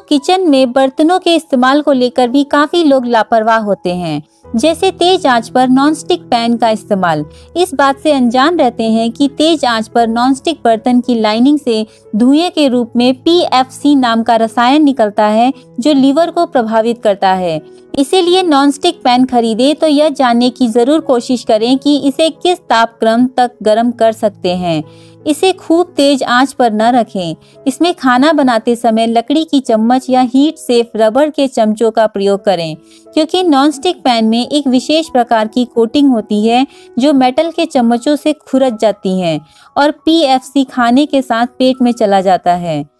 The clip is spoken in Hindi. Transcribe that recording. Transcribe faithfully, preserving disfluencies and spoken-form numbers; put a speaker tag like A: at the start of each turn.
A: किचन में बर्तनों के इस्तेमाल को लेकर भी काफी लोग लापरवाह होते हैं, जैसे तेज आंच पर नॉनस्टिक पैन का इस्तेमाल। इस बात से अनजान रहते हैं कि तेज आंच पर नॉनस्टिक बर्तन की लाइनिंग से धुएं के रूप में पी एफ सी नाम का रसायन निकलता है, जो लीवर को प्रभावित करता है। इसीलिए नॉनस्टिक पैन खरीदे तो यह जानने की जरूर कोशिश करें कि इसे किस तापक्रम तक गर्म कर सकते हैं। इसे खूब तेज आंच पर न रखें। इसमें खाना बनाते समय लकड़ी की चम्मच या हीट सेफ रबड़ के चमचों का प्रयोग करें, क्योंकि नॉनस्टिक पैन में एक विशेष प्रकार की कोटिंग होती है जो मेटल के चम्मचों से खुरच जाती है और पी एफ सी खाने के साथ पेट में चला जाता है।